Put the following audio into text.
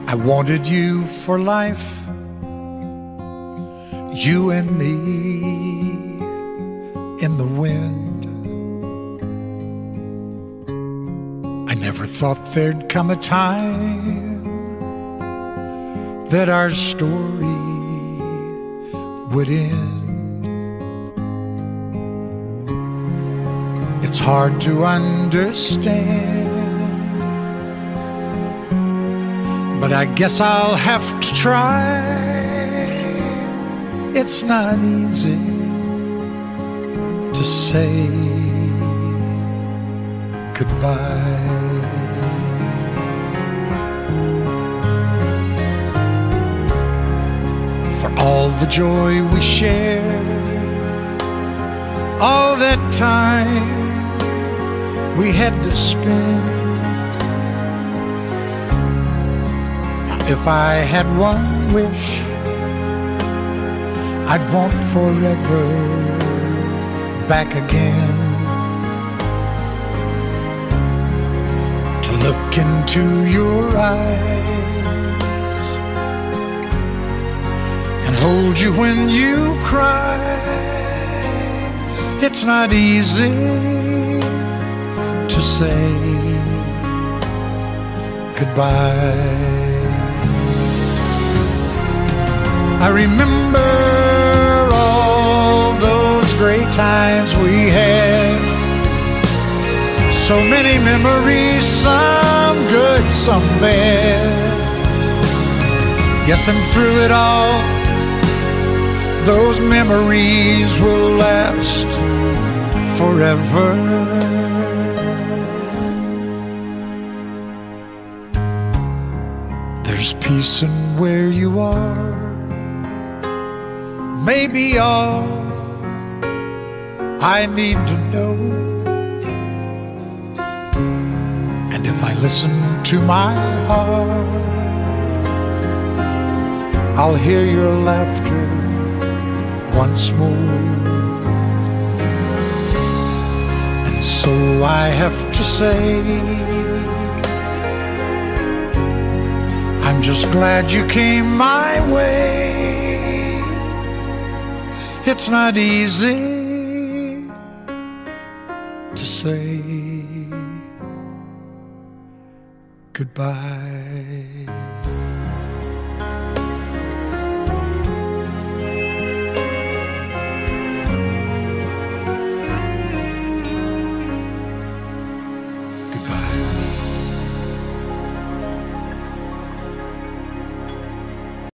I wanted you for life, you and me in the wind. I never thought there'd come a time that our story would end. It's hard to understand, but I guess I'll have to try. It's not easy to say goodbye. For all the joy we shared, all that time we had to spend. If I had one wish, I'd want forever back again. To look into your eyes and hold you when you cry. It's not easy to say goodbye. I remember all those great times we had. So many memories, some good, some bad. Yes, and through it all, those memories will last forever. There's peace in where you are, maybe all I need to know. And if I listen to my heart, I'll hear your laughter once more. And so I have to say, I'm just glad you came my way. It's not easy to say goodbye.